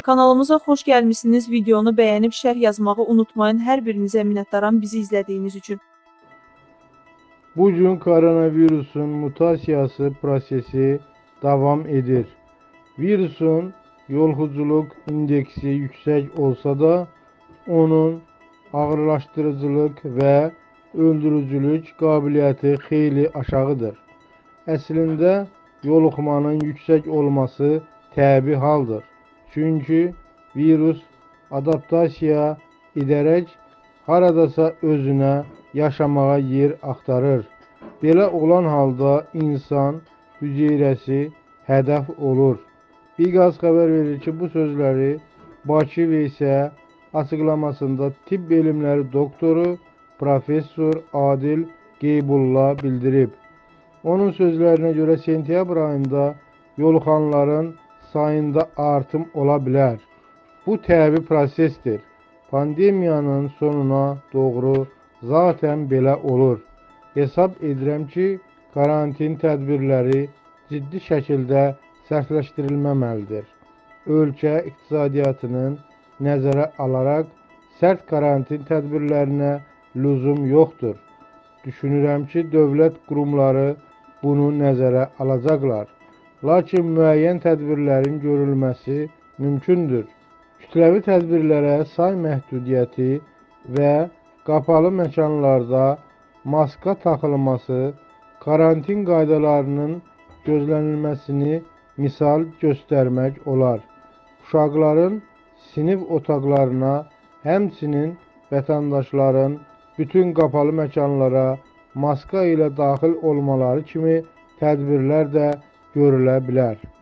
Kanalımıza xoş gəlmişsiniz. Videonu bəyənib şərh yazmağı unutmayın. Hər birinizə minnətdaram bizi izlədiyiniz üçün. Bu gün koronavirusun mutasiyası prosesi devam edir. Virusun yoluxuculuk indeksi yüksek olsa da onun ağırlaştırıcılık ve öldürücülük kabiliyeti xeyli aşağıdır. Əslində yoluxmanın yüksek olması təbii haldır. Çünkü virus adaptasiya edərək haradasa özünə yaşamağa yer axtarır. Belə olan halda insan hüceyrəsi hədəf olur. Biqaz xəbər verir ki, bu sözləri Bakı Veysə açıqlamasında tibb elmləri doktoru Professor Adil Qeybulla bildirib. Onun sözlerine göre sentyabr ayında yoluxanların sayında artım ola bilər. Bu təbii prosesdir. Pandemiyanın sonuna doğru zaten belə olur. Hesab edirəm ki, karantin tədbirləri ciddi şəkildə sərtləşdirilməməlidir. Ölkə iqtisadiyyatının nəzərə alaraq sərt karantin tədbirlərinə lüzum yoxdur. Düşünürəm ki, dövlət qurumları bunu nəzərə alacaqlar. Lakin müəyyən tədbirlərin görülməsi mümkündür. Kütləvi tədbirlərə say məhdudiyyəti və qapalı məkanlarda maska taxılması, karantin qaydalarının gözlənilməsini misal göstərmək olar. Uşaqların sinif otaqlarına, həmçinin vətəndaşların bütün qapalı məkanlara maska ilə daxil olmaları kimi tədbirlər də görülə bilər.